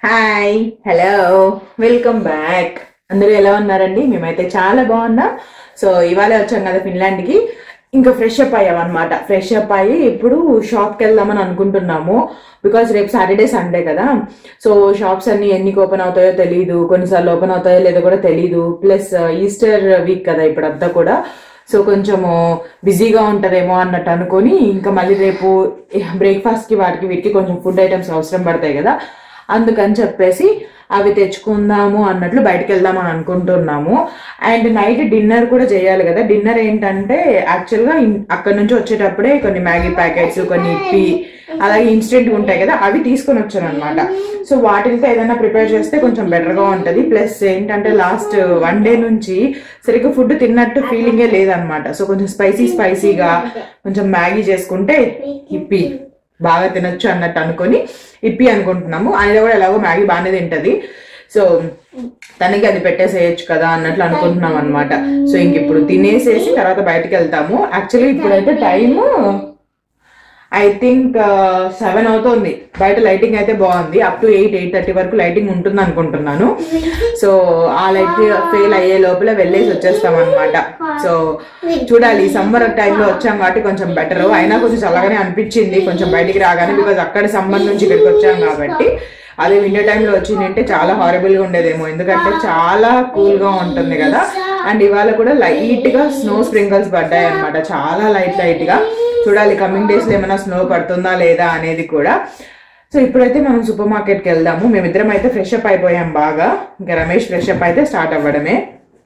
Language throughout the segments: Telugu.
Hi hello welcome back. అందరూ ఎలా ఉన్నారండి? మేమైతే చాలా బాగున్నాం. సో ఇవాళ వచ్చాం కదా ఫిన్లాండ్కి. ఇంకా ఫ్రెష్ అప్ అయ్యామన్నమాట. ఫ్రెష్ అప్ అయ్యి ఇప్పుడు షాప్కి వెళ్దామని అనుకుంటున్నాము. బికాస్ రేపు సాటర్డే సండే కదా. సో షాప్స్ అన్ని ఎన్నికి ఓపెన్ అవుతాయో తెలియదు, కొన్నిసార్లు ఓపెన్ అవుతాయో లేదో కూడా తెలియదు. ప్లస్ ఈస్టర్ వీక్ కదా ఇప్పుడంతా కూడా. సో కొంచెము బిజీగా ఉంటుందేమో అన్నట్టు అనుకొని ఇంకా మళ్ళీ రేపు బ్రేక్ఫాస్ట్కి వాటికి వీటికి కొంచెం ఫుడ్ ఐటమ్స్ అవసరం పడతాయి కదా, అందుకని చెప్పేసి అవి తెచ్చుకుందాము అన్నట్లు బయటకు వెళ్దామని అనుకుంటున్నాము. అండ్ నైట్ డిన్నర్ కూడా చేయాలి కదా. డిన్నర్ ఏంటంటే యాక్చువల్గా అక్కడ నుంచి వచ్చేటప్పుడే కొన్ని మ్యాగీ ప్యాకెట్స్, కొన్ని ఇప్పి, అలాగే ఇన్స్టెంట్ ఉంటాయి కదా, అవి తీసుకొని వచ్చాను అనమాట. సో వాటితో ఏదైనా ప్రిపేర్ చేస్తే కొంచెం బెటర్గా ఉంటుంది. ప్లస్ ఏంటంటే లాస్ట్ 1 డే నుంచి సరిగ్గా ఫుడ్ తిన్నట్టు ఫీలింగే లేదనమాట. సో కొంచెం స్పైసీగా కొంచెం మ్యాగీ చేసుకుంటే ఇప్పి బాగా తినొచ్చు అన్నట్టు అనుకొని ఇప్పి అనుకుంటున్నాము. ఆయన కూడా ఎలాగో మ్యాగీ బాగానే తింటది, సో తనకి అది పెట్టేసేయచ్చు కదా అన్నట్లు అనుకుంటున్నాం అనమాట. సో ఇంక ఇప్పుడు తినేసేసి తర్వాత బయటకు వెళ్తాము. యాక్చువల్లీ ఇప్పుడైతే టైము ఐ థింక్ 7 అవుతుంది. బయట లైటింగ్ అయితే బాగుంది. అప్ టు 8-8:30 వరకు లైటింగ్ ఉంటుంది అనుకుంటున్నాను. సో ఆ లైట్ ఫెయిల్ అయ్యే లోపల వెళ్ళేసి వచ్చేస్తాం అనమాట. సో చూడాలి. సమ్మర్ టైంలో వచ్చాం కాబట్టి కొంచెం బెటర్. అయినా కొంచెం చల్లగానే అనిపించింది కొంచెం బయటికి రాగానే, బికాజ్ అక్కడ సమ్మర్ నుంచి ఇక్కడికి వచ్చాం కాబట్టి. అదే వింటర్ టైంలో వచ్చిందంటే చాలా హారబుల్ గా ఉండేదేమో, ఎందుకంటే చాలా కూల్ గా ఉంటుంది కదా. అండ్ ఇవాళ కూడా లైట్ గా స్నో స్ప్రింకల్స్ పడ్డాయి అనమాట, చాలా లైట్ గా. చూడాలి కమింగ్ డేస్ లో ఏమైనా స్నో పడుతుందా లేదా అనేది కూడా. సో ఇప్పుడైతే మనం సూపర్ మార్కెట్కి వెళ్దాము. మేమిద్దరం అయితే ఫ్రెష్ అప్ అయిపోయాం బాగా. ఇంకా రమేష్ ఫ్రెష్ అప్ అయితే స్టార్ట్ అవ్వడమే.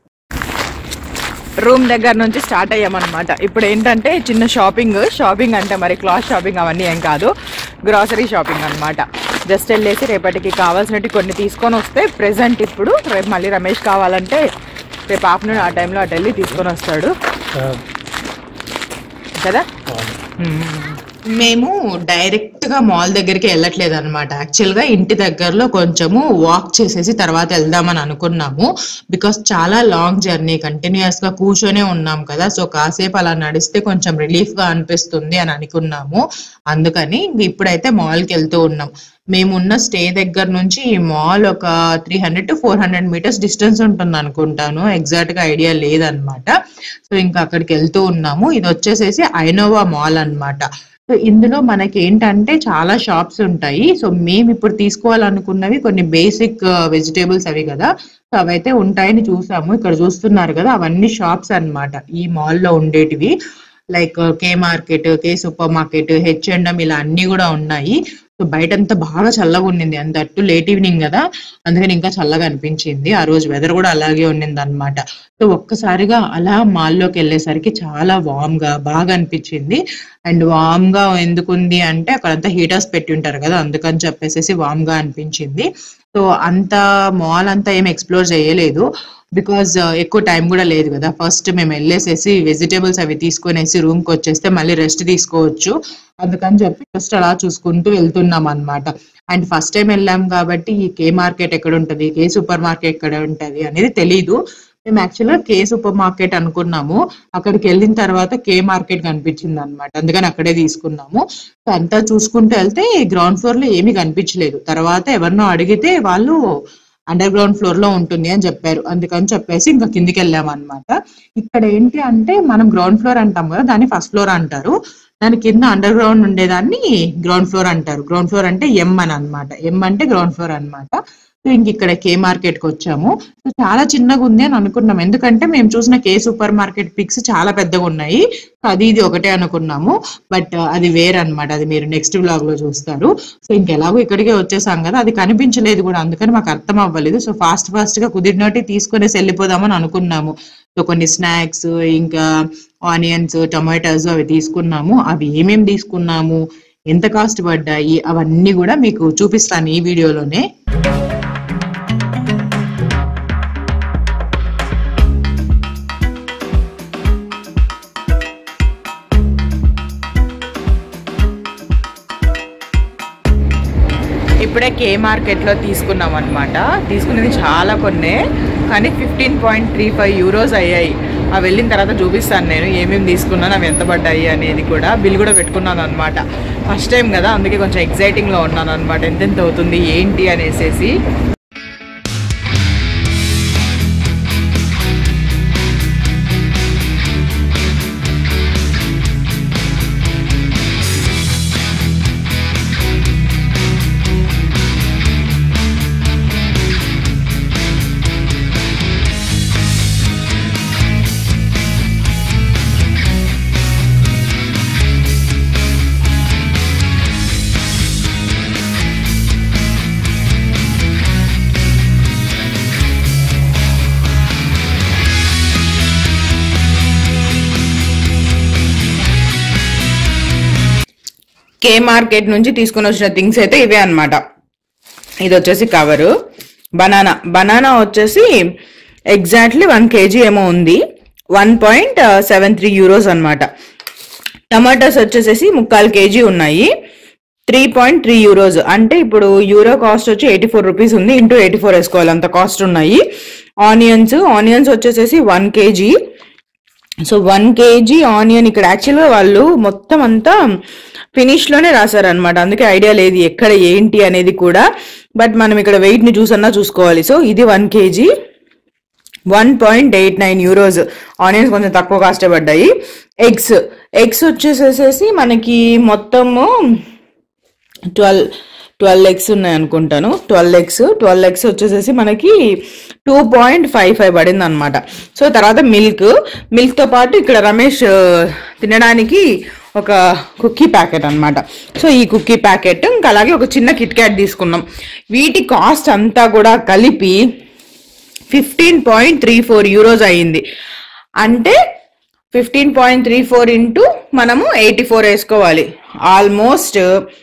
రూమ్ దగ్గర నుంచి స్టార్ట్ అయ్యామన్నమాట. ఇప్పుడు ఏంటంటే చిన్న షాపింగ్ అంటే మరి క్లాత్ షాపింగ్ అవన్నీ ఏం కాదు, గ్రాసరీ షాపింగ్ అనమాట. జస్ట్ వెళ్ళేసి రేపటికి కావాల్సినవి కొన్ని తీసుకొని వస్తే ప్రెసెంట్ ఇప్పుడు రేపు మళ్ళీ రమేష్ కావాలంటే రేపు ఆఫ్టర్నూన్ ఆ టైంలో అటు వెళ్ళి తీసుకొని వస్తాడు కదా. మేము డైరెక్ట్ గా మాల్ దగ్గరికి వెళ్ళట్లేదు అనమాట. యాక్చువల్ గా ఇంటి దగ్గరలో కొంచెము వాక్ చేసేసి తర్వాత వెళ్దామని అనుకున్నాము. బికాస్ చాలా లాంగ్ జర్నీ, కంటిన్యూస్ గా కూర్చొనే ఉన్నాం కదా. సో కాసేపు అలా నడిస్తే కొంచెం రిలీఫ్ గా అనిపిస్తుంది అని అనుకున్నాము. అందుకని ఇప్పుడైతే మాల్ కి వెళ్తూ ఉన్నాం. మేమున్న స్టే దగ్గర నుంచి ఈ మాల్ ఒక 300 to 400 మీటర్స్ డిస్టెన్స్ ఉంటుంది అనుకుంటాను, ఎగ్జాక్ట్ గా ఐడియా లేదనమాట. సో ఇంకా అక్కడికి వెళ్తూ ఉన్నాము. ఇది వచ్చేసేసి ఐనోవా మాల్ అనమాట. సో ఇందులో మనకి ఏంటంటే చాలా షాప్స్ ఉంటాయి. సో మేము ఇప్పుడు తీసుకోవాలనుకున్నవి కొన్ని బేసిక్ వెజిటేబుల్స్ అవి కదా, సో అవైతే ఉంటాయని చూసాము. ఇక్కడ చూస్తున్నారు కదా, అవన్నీ షాప్స్ అన్నమాట ఈ మాల్లో ఉండేటివి. Like K market, K supermarket, H&M ఇలా అన్ని కూడా ఉన్నాయి. సో బయటంతా బాగా చల్లగా ఉండింది, అంతట్టు లేట్ ఈవినింగ్ కదా, అందుకని ఇంకా చల్లగా అనిపించింది. ఆ రోజు వెదర్ కూడా అలాగే ఉండింది అనమాట. సో ఒక్కసారిగా అలా మాల్లోకి వెళ్ళేసరికి చాలా వామ్ గా బాగా అనిపించింది. అండ్ వామ్ గా ఎందుకుంది అంటే అక్కడంతా హీటర్స్ పెట్టి ఉంటారు కదా, అందుకని చెప్పేసి వామ్ గా అనిపించింది. సో అంత మాల్ అంతా ఏం ఎక్స్ప్లోర్ చేయలేదు, బికాజ్ ఎక్కువ టైం కూడా లేదు కదా. ఫస్ట్ మేము వెళ్ళేసేసి వెజిటేబుల్స్ అవి తీసుకొనేసి రూమ్కి వచ్చేస్తే మళ్ళీ రెస్ట్ తీసుకోవచ్చు, అందుకని చెప్పి జస్ట్ అలా చూసుకుంటూ వెళ్తున్నాం అనమాట. అండ్ ఫస్ట్ టైం వెళ్ళాం కాబట్టి ఈ కే మార్కెట్ ఎక్కడ ఉంటుంది, కే సూపర్ మార్కెట్ ఎక్కడ ఉంటుంది అనేది తెలీదు. మేము యాక్చువల్గా కే సూపర్ మార్కెట్ అనుకున్నాము, అక్కడికి వెళ్ళిన తర్వాత కే మార్కెట్ కనిపించింది అనమాట, అందుకని అక్కడే తీసుకున్నాము. సో అంతా చూసుకుంటూ వెళ్తే గ్రౌండ్ ఫ్లోర్ లో ఏమీ కనిపించలేదు. తర్వాత ఎవరినో అడిగితే వాళ్ళు అండర్ గ్రౌండ్ ఫ్లోర్ లో ఉంటుంది అని చెప్పారు, అందుకని చెప్పేసి ఇంకా కిందికి వెళ్ళాము అనమాట. ఇక్కడ ఏంటి అంటే మనం గ్రౌండ్ ఫ్లోర్ అంటాం కదా, దాన్ని ఫస్ట్ ఫ్లోర్ అంటారు. దాని కింద అండర్ గ్రౌండ్ ఉండేదాన్ని గ్రౌండ్ ఫ్లోర్ అంటారు. గ్రౌండ్ ఫ్లోర్ అంటే ఎం అని అనమాట, ఎం అంటే గ్రౌండ్ ఫ్లోర్ అనమాట. సో ఇంక ఇక్కడ కే మార్కెట్ కి వచ్చాము. సో చాలా చిన్నగా ఉంది అని అనుకున్నాం, ఎందుకంటే మేము చూసిన కే సూపర్ మార్కెట్ పిక్స్ చాలా పెద్దగా ఉన్నాయి. అది ఇది ఒకటే అనుకున్నాము, బట్ అది వేరే అనమాట. అది మీరు నెక్స్ట్ వ్లాగ్ లో చూస్తారు. సో ఇంకెలాగో ఇక్కడికే వచ్చేసాం కదా, అది కనిపించలేదు కూడా, అందుకని మాకు అర్థం అవ్వలేదు. సో ఫాస్ట్ గా కుదిరినట్టు తీసుకునేసి వెళ్ళిపోదామని అనుకున్నాము. సో కొన్ని స్నాక్స్, ఇంకా ఆనియన్స్, టొమాటోస్ అవి తీసుకున్నాము. అవి ఏమేమి తీసుకున్నాము, ఎంత కాస్ట్ పడ్డాయి, అవన్నీ కూడా మీకు చూపిస్తాను ఈ వీడియోలోనే. ఇప్పుడే కే మార్కెట్లో తీసుకున్నాం అనమాట. తీసుకునేది చాలా కొన్నే, కానీ 15.35 యూరోస్ అయ్యాయి. ఆ వెళ్ళిన తర్వాత చూపిస్తాను నేను ఏమేమి తీసుకున్నాను, అవి ఎంత పడ్డాయి అనేది కూడా. బిల్ కూడా పెట్టుకున్నాను అనమాట. ఫస్ట్ టైం కదా, అందుకే కొంచెం ఎగ్జైటింగ్లో ఉన్నాను అనమాట, ఎంతెంత అవుతుంది ఏంటి అనేసి. కే మార్కెట్ నుంచి తీసుకుని వచ్చిన థింగ్స్ అయితే ఇవే అనమాట. ఇది వచ్చేసి కవరు. బనానా వచ్చేసి ఎగ్జాక్ట్లీ 1 kg ఏమో ఉంది, 1.73 euros అనమాట. టమాటోస్ వచ్చేసేసి 3/4 kg ఉన్నాయి, 3.3 euros. అంటే ఇప్పుడు యూరో కాస్ట్ వచ్చి 84 రూపీస్ ఉంది, ఇంటూ 84 వేసుకోవాలి, అంత కాస్ట్ ఉన్నాయి. ఆనియన్స్ వచ్చేసేసి 1 kg. So 1 kg onion. ఇక్కడ యాక్చువల్గా వాళ్ళు మొత్తం అంతా ఫినిష్లోనే రాశారనమాట, అందుకే ఐడియా లేదు ఎక్కడ ఏంటి అనేది కూడా. బట్ మనం ఇక్కడ వెయిట్ని చూసుకోవాలి. సో ఇది 1 kg, 1.89 euros. ఆనియన్స్ కొంచెం తక్కువ కాస్టే పడ్డాయి. ఎగ్స్ వచ్చేసేసి మనకి మొత్తము 12 eggs ఉన్నాయి అనుకుంటాను. 12 eggs వచ్చేసేసి మనకి 2.55 పడింది అనమాట. సో తర్వాత మిల్క్తో పాటు ఇక్కడ రమేష్ తినడానికి ఒక కుక్కీ ప్యాకెట్ అనమాట. సో ఈ కుక్కీ ప్యాకెట్, ఇంకా అలాగే ఒక చిన్న కిట్ క్యాట్ తీసుకున్నాం. వీటి కాస్ట్ అంతా కూడా కలిపి 15.34 euros అయ్యింది. అంటే 15.34 ఇంటూ మనము 84 వేసుకోవాలి. ఆల్మోస్ట్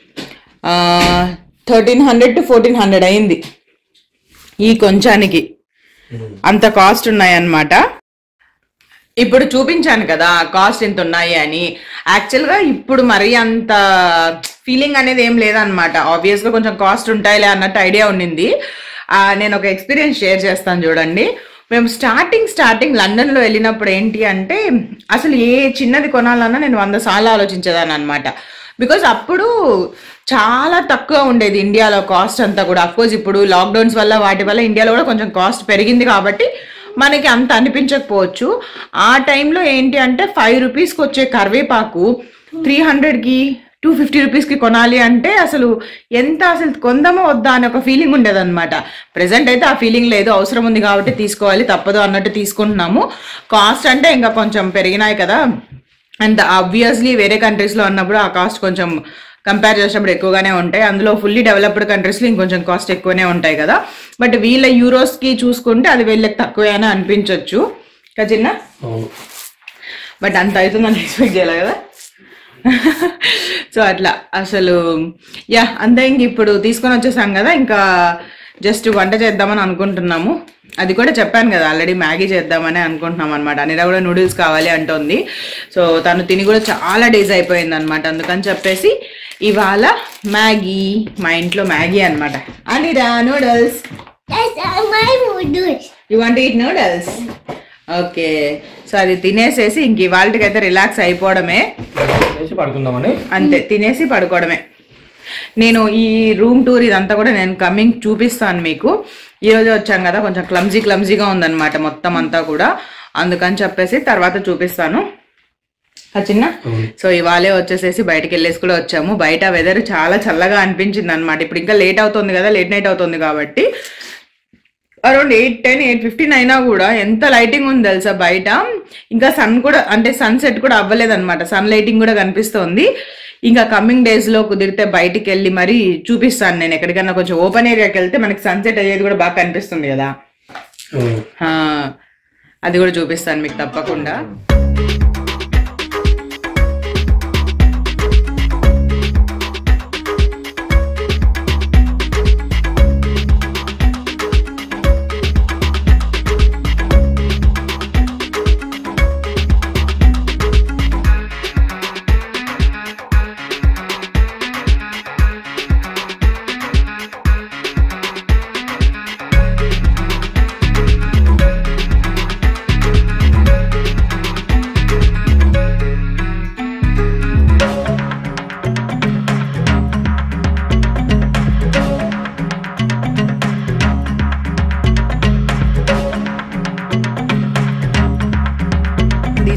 1300 to 1400 అయింది ఈ కొంచానికి. అంత కాస్ట్ ఉన్నాయన్నమాట. ఇప్పుడు చూపించాను కదా కాస్ట్ ఎంత ఉన్నాయి అని. యాక్చువల్గా ఇప్పుడు మరీ అంత ఫీలింగ్ అనేది ఏం లేదనమాట. ఆబ్వియస్గా కొంచెం కాస్ట్ ఉంటాయిలే అన్నట్టు ఐడియా ఉండింది. నేను ఒక ఎక్స్పీరియన్స్ షేర్ చేస్తాను చూడండి. మేము స్టార్టింగ్ లండన్లో వెళ్ళినప్పుడు ఏంటి అంటే అసలు ఏ చిన్నది కొనాలన్నా నేను 100 సార్లు ఆలోచించేదాన్ని అనమాట. బికాజ్ అప్పుడు చాలా తక్కువ ఉండేది ఇండియాలో కాస్ట్ అంతా కూడా. అఫ్కోర్స్ ఇప్పుడు లాక్డౌన్స్ వల్ల వాటి వల్ల ఇండియాలో కూడా కొంచెం కాస్ట్ పెరిగింది కాబట్టి మనకి అంత అనిపించకపోవచ్చు. ఆ టైంలో ఏంటి అంటే 5 రూపీస్కి వచ్చే కరివేపాకు 300కి 250 రూపీస్కి కొనాలి అంటే అసలు కొందామో వద్దా అని ఒక ఫీలింగ్ ఉండేదన్నమాట. ప్రెసెంట్ అయితే ఆ ఫీలింగ్ లేదు, అవసరం ఉంది కాబట్టి తీసుకోవాలి తప్పదు అన్నట్టు తీసుకుంటున్నాము. కాస్ట్ అంటే ఇంకా కొంచెం పెరిగినాయి కదా, అండ్ ఆబ్వియస్లీ వేరే కంట్రీస్లో అన్నప్పుడు ఆ కాస్ట్ కొంచెం కంపేర్ చేసినప్పుడు ఎక్కువగానే ఉంటాయి. అందులో ఫుల్లీ డెవలప్డ్ కంట్రీస్లో ఇంకొంచెం కాస్ట్ ఎక్కువనే ఉంటాయి కదా. బట్ వీళ్ళ యూరోస్కి చూసుకుంటే అది వీళ్ళకి తక్కువే అని అనిపించవచ్చు కదా చిన్న. బట్ అంత అవుతుందని ఎక్స్పెక్ట్ చేయాలి కదా. సో అట్లా అసలు అంతే. ఇంక ఇప్పుడు తీసుకొని వచ్చేసాం కదా, ఇంకా జస్ట్ వంట చేద్దామని అనుకుంటున్నాము. అది కూడా చెప్పాను కదా ఆల్రెడీ, మ్యాగీ చేద్దామని అనుకుంటున్నాం అనమాట. అనిరా కూడా నూడిల్స్ కావాలి అంటుంది. సో తను తిని కూడా చాలా డేస్ అయిపోయింది అనమాట. అందుకని చెప్పేసి ఇవాళ మ్యాగీ, మా ఇంట్లో మ్యాగీ అనమాట. Anira noodles, you want eat noodles? Okay. So అది తినేసేసి ఇంక ఇవాళకి అయితే రిలాక్స్ అయిపోవడమే, అంతే, తినేసి పడుకోవడమే. నేను ఈ రూమ్ టూర్ ఇదంతా కూడా నేను కమింగ్ చూపిస్తాను మీకు. ఈరోజు వచ్చాం కదా, కొంచెం క్లమ్జీగా ఉందన్నమాట మొత్తం అంతా కూడా, అందుకని చెప్పేసి తర్వాత చూపిస్తాను చిన్న. సో ఇవాళే వచ్చేసేసి బయటకు వెళ్ళేసి కూడా వచ్చాము. బయట వెదర్ చాలా చల్లగా అనిపించింది అనమాట. ఇప్పుడు ఇంకా లేట్ అవుతుంది కదా, లేట్ నైట్ అవుతుంది కాబట్టి అరౌండ్ 8:10, 8:15 అయినా కూడా ఎంత లైటింగ్ ఉంది తెలుసా బయట. ఇంకా సన్ కూడా అంటే సన్సెట్ కూడా అవ్వలేదన్నమాట, సన్ లైటింగ్ కూడా కనిపిస్తుంది. ఇంకా కమింగ్ డేస్ లో కుదిరితే బయటికి వెళ్ళి మరి చూపిస్తాను నేను. ఎక్కడికన్నా కొంచెం ఓపెన్ ఏరియాకి వెళ్తే మనకి సన్సెట్ అయ్యేది కూడా బాగా కనిపిస్తుంది కదా, అది కూడా చూపిస్తాను మీకు తప్పకుండా.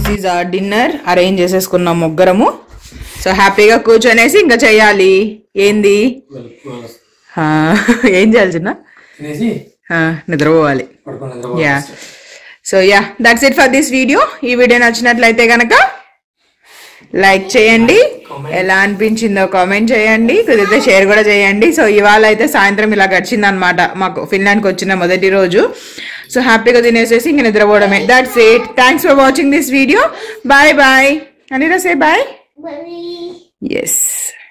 This is our dinner arrange చేసేసుకున్నాం ముగ్గురము. సో హ్యాపీగా కూర్చొనేసి ఇంకా చెయ్యాలి. ఏంది ఏం చేయాలి చిన్న? నిద్రపోవాలి. Yeah, so yeah, that's it for this video. ఈ వీడియో నచ్చినట్లయితే కనుక లైక్ చేయండి, ఎలా అనిపించిందో కామెంట్ చేయండి, కుదిరితే షేర్ కూడా చేయండి. సో ఇవాళ అయితే సాయంత్రం ఇలా గడిచింది అనమాట మాకు ఫిన్లాండ్కి వచ్చిన మొదటి రోజు. సో హ్యాపీగా తినేసేసి ఇంక నిద్రపోవడమే. That's it. Thanks for watching this video. Bye bye. Anira say bye. Yes.